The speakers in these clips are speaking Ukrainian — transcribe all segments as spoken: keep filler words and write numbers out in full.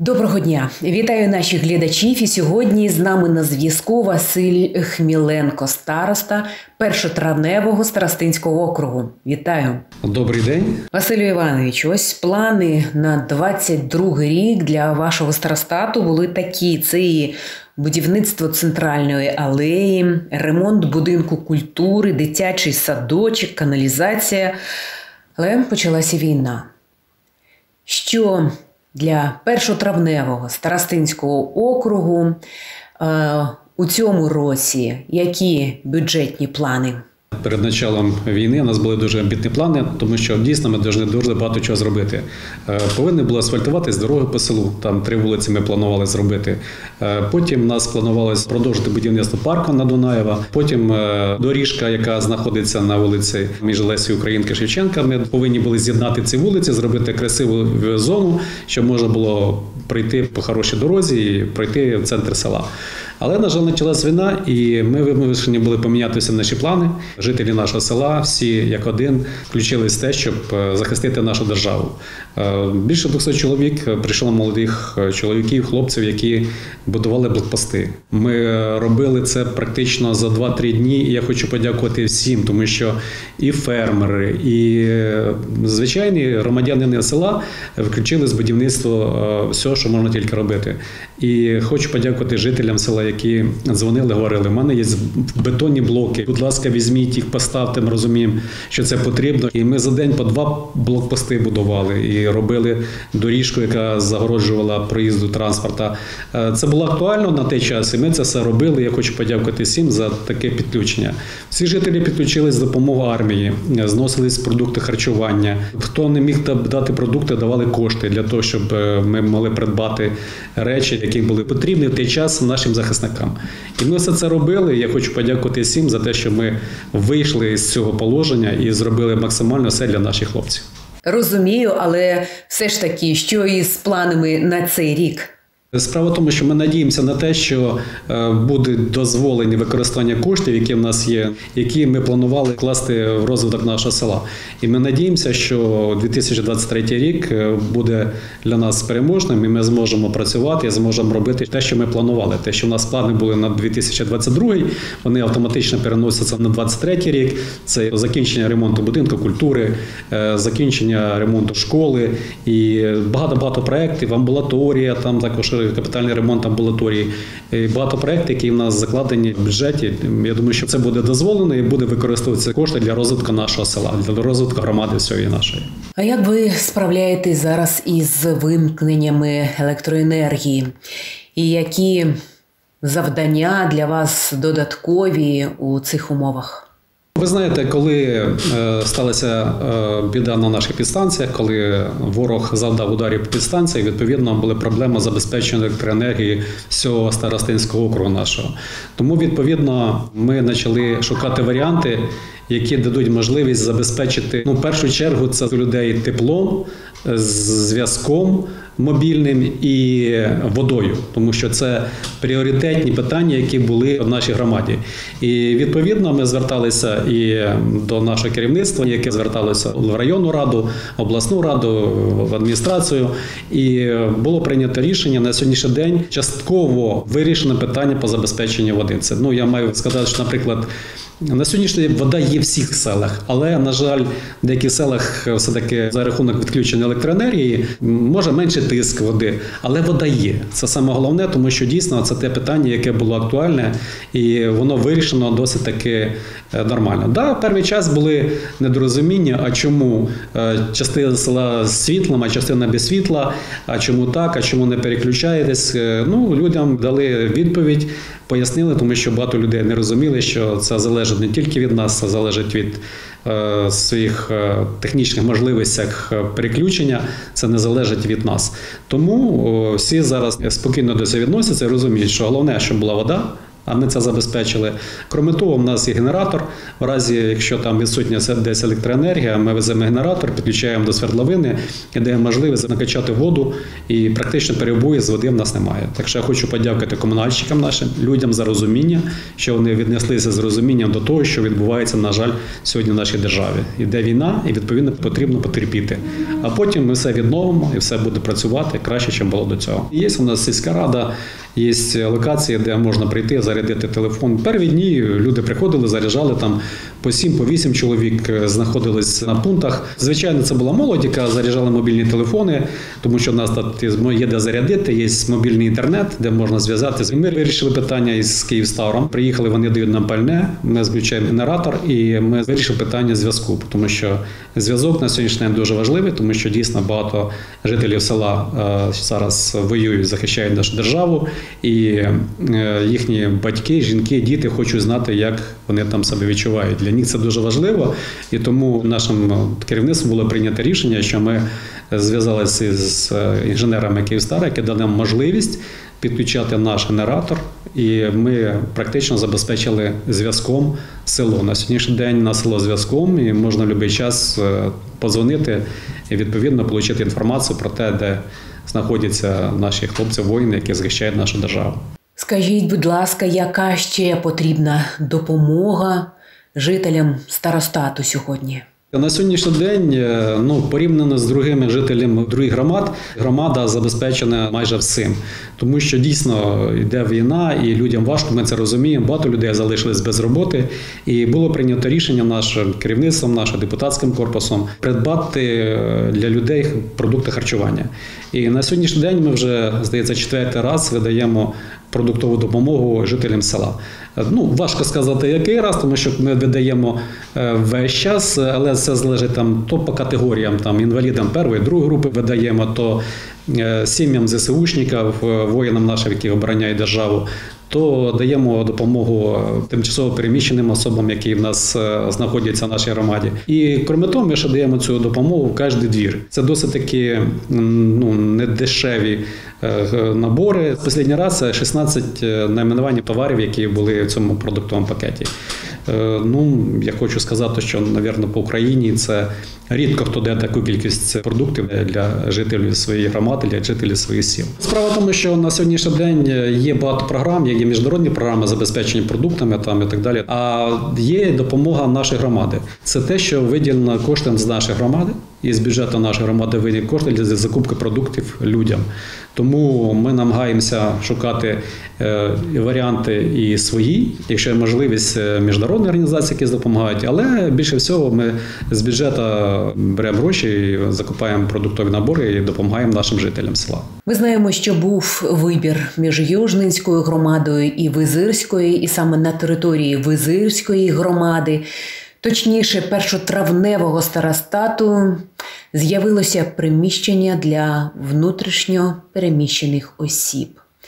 Доброго дня! Вітаю наших глядачів. І сьогодні з нами на зв'язку Василь Хміленко, староста Першотравневого старостинського округу. Вітаю! Добрий день! Василю Івановичу, ось плани на двадцять другий рік для вашого старостату були такі. Це і будівництво центральної алеї, ремонт будинку культури, дитячий садочок, каналізація. Але почалася війна. Що для Першотравневого старостинського округу е, у цьому році які бюджетні плани? Перед початком війни у нас були дуже амбітні плани, тому що дійсно ми повинні дуже багато чого зробити. Повинні були асфальтуватись дороги по селу, там три вулиці ми планували зробити. Потім у нас планувалося продовжити будівництво парку на Дунаєва. Потім доріжка, яка знаходиться на вулиці між Лесією Українки Шевченка. Ми повинні були з'єднати ці вулиці, зробити красиву зону, щоб можна було прийти по хорошій дорозі і пройти в центр села. Але, на жаль, почалась війна, і ми вимушені були помінятися наші плани. Жителі нашого села, всі як один, включились в те, щоб захистити нашу державу. Більше двохсот чоловік прийшло молодих чоловіків, хлопців, які будували блокпости. Ми робили це практично за два-три дні, і я хочу подякувати всім, тому що і фермери, і звичайні громадяни села включились в будівництво всього, що можна тільки робити. І хочу подякувати жителям села, які дзвонили, говорили, в мене є бетонні блоки, будь ласка, візьміть їх, поставте, ми розуміємо, що це потрібно. І ми за день по два блокпости будували і робили доріжку, яка загороджувала проїзду транспорту. Це було актуально на той час, і ми це все робили. Я хочу подякувати всім за таке підключення. Всі жителі підключились з допомогою армії, зносились продукти харчування. Хто не міг дати продукти, давали кошти для того, щоб ми могли придбати речі, які були потрібні в той час нашим захисникам. І ми все це робили. Я хочу подякувати всім за те, що ми вийшли з цього положення і зробили максимально все для наших хлопців. Розумію, але все ж таки, що із планами на цей рік? Справа в тому, що ми надіємося на те, що буде дозволені використання коштів, які в нас є, які ми планували вкласти в розвиток нашого села. І ми надіємося, що дві тисячі двадцять третій рік буде для нас переможним, і ми зможемо працювати, і зможемо робити те, що ми планували. Те, що в нас плани були на дві тисячі двадцять другий, вони автоматично переносяться на двадцять третій рік. Це закінчення ремонту будинку культури, закінчення ремонту школи і багато-багато проєктів, амбулаторія, там також капітальний ремонт амбулаторії. І багато проєктів, які в нас закладені в бюджеті. Я думаю, що це буде дозволено і буде використовуватися кошти для розвитку нашого села, для розвитку громади всієї нашої. А як ви справляєтесь зараз із вимкненнями електроенергії? І які завдання для вас додаткові у цих умовах? Ви знаєте, коли сталася біда на наших підстанціях, коли ворог завдав ударів по підстанціях, відповідно, були проблеми з забезпеченням електроенергії всього старостинського округу нашого. Тому, відповідно, ми почали шукати варіанти, які дадуть можливість забезпечити, ну, в першу чергу, це людей теплом, зв'язком мобільним і водою, тому що це пріоритетні питання, які були в нашій громаді. І відповідно ми зверталися і до нашого керівництва, яке зверталося в районну раду, обласну раду, в адміністрацію. І було прийнято рішення на сьогоднішній день частково вирішено питання по забезпеченню води. Це, ну, я маю сказати, що, наприклад, на сьогоднішній день вода є в всіх селах, але, на жаль, в деяких селах все-таки за рахунок відключення електроенергії може менше тиск води, але вода є. Це саме головне, тому що дійсно це те питання, яке було актуальне, і воно вирішено досить таки нормально. Да, перший час були недорозуміння, а чому частина села з світлом, а частина без світла, а чому так, а чому не переключаєтесь. Ну, людям дали відповідь, пояснили, тому що багато людей не розуміли, що це залежить не тільки від нас, це залежить від е, своїх е, технічних можливостей переключення, це не залежить від нас. Тому о, всі зараз спокійно до цього відносяться і розуміють, що головне, щоб була вода, а ми це забезпечили. Крім того, в нас є генератор. В разі, якщо там відсутня десь електроенергія, ми веземо генератор, підключаємо до свердловини і даємо можливість накачати воду, і практично перебою з води в нас немає. Так що я хочу подякувати комунальщикам нашим, людям за розуміння, що вони віднеслися з розумінням до того, що відбувається, на жаль, сьогодні в нашій державі. Іде війна, і, відповідно, потрібно потерпіти. А потім ми все відновимо, і все буде працювати краще, ніж було до цього. Є у нас сільська рада, є локації, де можна прийти, зарядити телефон. Перші дні люди приходили, заряджали там по сім, по вісім чоловік знаходились на пунктах. Звичайно, це була молодь, яка заряджала мобільні телефони, тому що в нас тут є де зарядити, є мобільний інтернет, де можна зв'язатися. Ми вирішили питання із Київстаром. Приїхали, вони дають нам пальне, ми включаємо генератор і ми вирішили питання зв'язку, тому що зв'язок на сьогоднішній день дуже важливий, тому що дійсно багато жителів села зараз воюють, захищають нашу державу, і їхні батьки, жінки, діти хочуть знати, як вони там себе відчувають. Для них це дуже важливо, і тому нашим керівництвом було прийнято рішення, що ми зв'язалися з інженерами Київстара, які дали нам можливість підключати наш генератор, і ми практично забезпечили зв'язком село. На сьогоднішній день на село зв'язком, і можна в будь-який час подзвонити і відповідно отримати інформацію про те, де знаходяться наші хлопці-воїни, які захищають нашу державу. Скажіть, будь ласка, яка ще потрібна допомога жителям старостату сьогодні? На сьогоднішній день, ну, порівняно з другими жителями других громад, громада забезпечена майже всім. Тому що дійсно йде війна і людям важко, ми це розуміємо, багато людей залишились без роботи. І було прийнято рішення нашим керівництвом, нашим депутатським корпусом придбати для людей продукти харчування. І на сьогоднішній день ми вже, здається, четвертий раз видаємо продуктову допомогу жителям села. Ну, важко сказати, який раз, тому що ми видаємо весь час, але це залежить там то по категоріям, там інвалідам першої, другої групи видаємо, то сім'ям ЗСУшників, воїнам нашим, які обороняють державу, то даємо допомогу тимчасово переміщеним особам, які в нас знаходяться в нашій громаді. І крім того, ми ще даємо цю допомогу в кожний двір. Це досить таки, ну, недешеві набори. Останній раз це шістнадцять найменувань товарів, які були в цьому продуктовому пакеті. Ну, я хочу сказати, що, мабуть, по Україні це рідко хто дає таку кількість продуктів для жителів своєї громади, для жителів своїх сіл. Справа в тому, що на сьогоднішній день є багато програм, є міжнародні програми забезпечення продуктами там і так далі, а є допомога нашої громади. Це те, що виділено коштом з нашої громади, і з бюджету нашої громади виділені кошти для закупки продуктів людям. Тому ми намагаємося шукати варіанти і свої, якщо є можливість, міжнародні організації, які допомагають, але більше всього ми з бюджету беремо гроші, закупаємо продуктові набори і допомагаємо нашим жителям села. Ми знаємо, що був вибір між Южненською громадою і Визирською, і саме на території Визирської громади, точніше першотравневого старостату, з'явилося приміщення для внутрішньо переміщених осіб.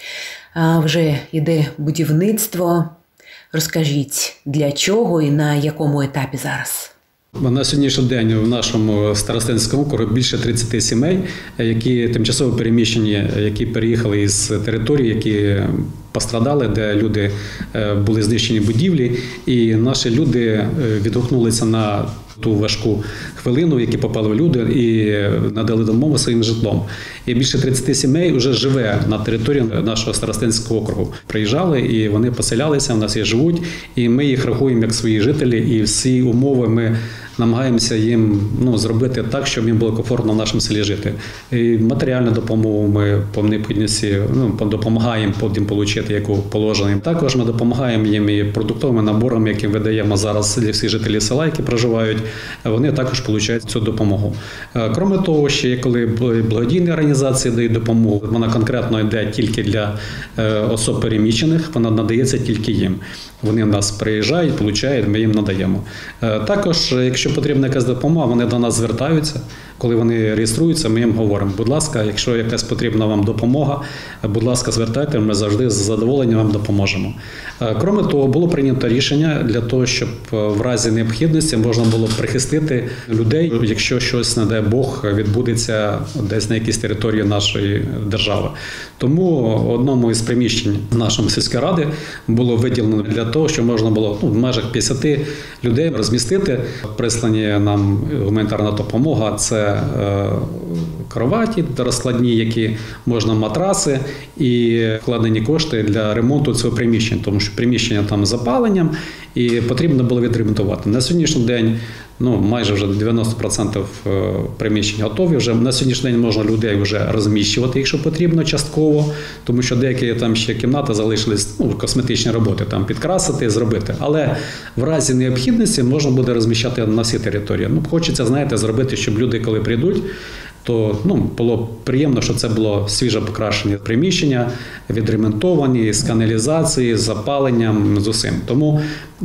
А вже йде будівництво. Розкажіть, для чого і на якому етапі зараз? На сьогоднішній день в нашому старостинському округу більше тридцять сімей, які тимчасово переміщені, які переїхали із територій, які пострадали, де люди були знищені будівлі, і наші люди відгукнулися на ту важку хвилину, які попали в люди, і надали допомогу своїм житлом. І більше тридцять сімей вже живе на території нашого старостинського округу. Приїжджали, і вони поселялися, в нас і живуть, і ми їх рахуємо як свої жителі, і всі умови ми намагаємося їм, ну, зробити так, щоб їм було комфортно в нашому селі жити. І матеріальну допомогу ми по необхідності, ну, допомагаємо потім отримати, яку положено. Також ми допомагаємо їм і продуктовими наборами, які видаємо зараз для всіх жителів села, які проживають. Вони також отримують цю допомогу. Крім того, ще коли благодійні організації дають допомогу, вона конкретно йде тільки для особ переміщених, вона надається тільки їм. Вони в нас приїжджають, отримують, ми їм надаємо. Також, якщо Якщо потрібна якась допомога, вони до нас звертаються. Коли вони реєструються, ми їм говоримо, будь ласка, якщо якась потрібна вам допомога, будь ласка, звертайте, ми завжди з задоволенням вам допоможемо. Крім того, було прийнято рішення для того, щоб в разі необхідності можна було прихистити людей, якщо щось, не дай Бог, відбудеться десь на якійсь території нашої держави. Тому одному із приміщень нашої сільської ради було виділено для того, щоб можна було ну, в межах п'ятдесят людей розмістити. Прислані нам гуманітарна допомога – це кроваті розкладні, які можна матраси і вкладені кошти для ремонту цього приміщення, тому що приміщення там з запаленням і потрібно було відремонтувати. На сьогоднішній день ну, майже вже дев'яносто відсотків приміщень готові. Вже на сьогоднішній день можна людей вже розміщувати, якщо потрібно, частково, тому що деякі там ще кімнати залишились, ну, косметичні роботи, там підкрасити, зробити. Але в разі необхідності можна буде розміщати на всій території. Ну, хочеться, знаєте, зробити, щоб люди, коли прийдуть, то ну, було приємно, що це було свіже покращені приміщення, відремонтовані, з каналізації, з запаленням, з усім. Тому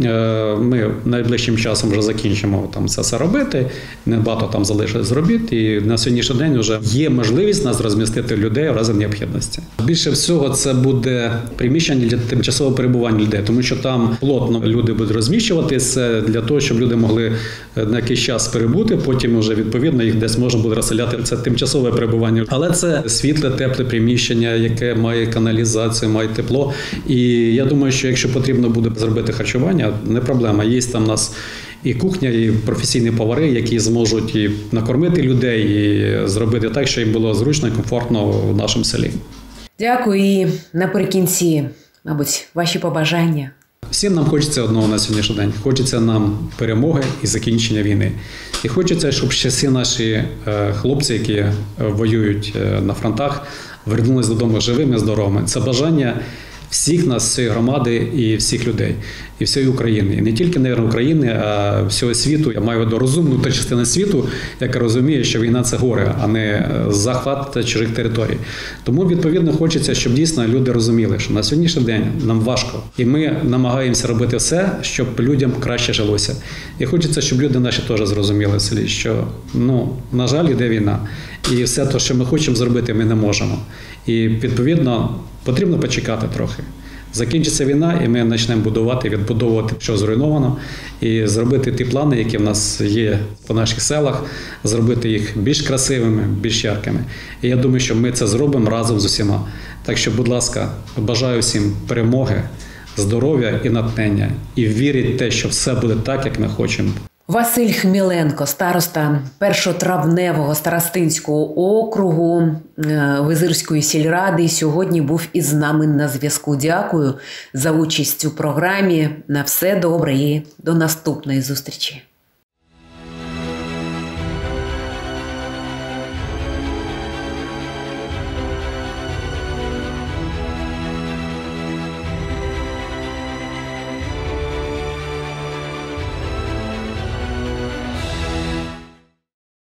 е, ми найближчим часом вже закінчимо там це все робити, небагато там залишилось робіт, і на сьогоднішній день вже є можливість нас розмістити людей в разі необхідності. Більше всього це буде приміщення для тимчасового перебування людей, тому що там плотно люди будуть розміщуватися для того, щоб люди могли на якийсь час перебути, потім вже відповідно їх десь можна буде розселяти. Це тимчасове перебування. Але це світле, тепле приміщення, яке має каналізацію, має тепло. І я думаю, що якщо потрібно буде зробити харчування, не проблема. Є там у нас і кухня, і професійні повари, які зможуть і накормити людей, і зробити так, щоб їм було зручно і комфортно в нашому селі. Дякую. І наприкінці, мабуть, ваші побажання. Всім нам хочеться одного на сьогоднішній день. Хочеться нам перемоги і закінчення війни. І хочеться, щоб ще всі наші хлопці, які воюють на фронтах, повернулися додому живими, здоровими. Це бажання всіх нас, всієї громади і всіх людей, і всієї України. І не тільки, навіть, України, а всього світу. Я маю в виду розумну та частину світу, яка розуміє, що війна – це горе, а не захват чужих територій. Тому, відповідно, хочеться, щоб дійсно люди розуміли, що на сьогоднішній день нам важко. І ми намагаємося робити все, щоб людям краще жилося. І хочеться, щоб люди наші теж зрозуміли в селі, що, ну, на жаль, йде війна. І все те, що ми хочемо зробити, ми не можемо. І, відповідно, потрібно почекати трохи. Закінчиться війна, і ми почнемо будувати, відбудовувати, що зруйновано, і зробити ті плани, які в нас є по наших селах, зробити їх більш красивими, більш яркими. І я думаю, що ми це зробимо разом з усіма. Так що, будь ласка, бажаю всім перемоги, здоров'я і натхнення. І вірить в те, що все буде так, як ми хочемо. Василь Хміленко, староста Першотравневого старостинського округу Визирської сільради, сьогодні був із нами на зв'язку. Дякую за участь у програмі. На все добре і до наступної зустрічі.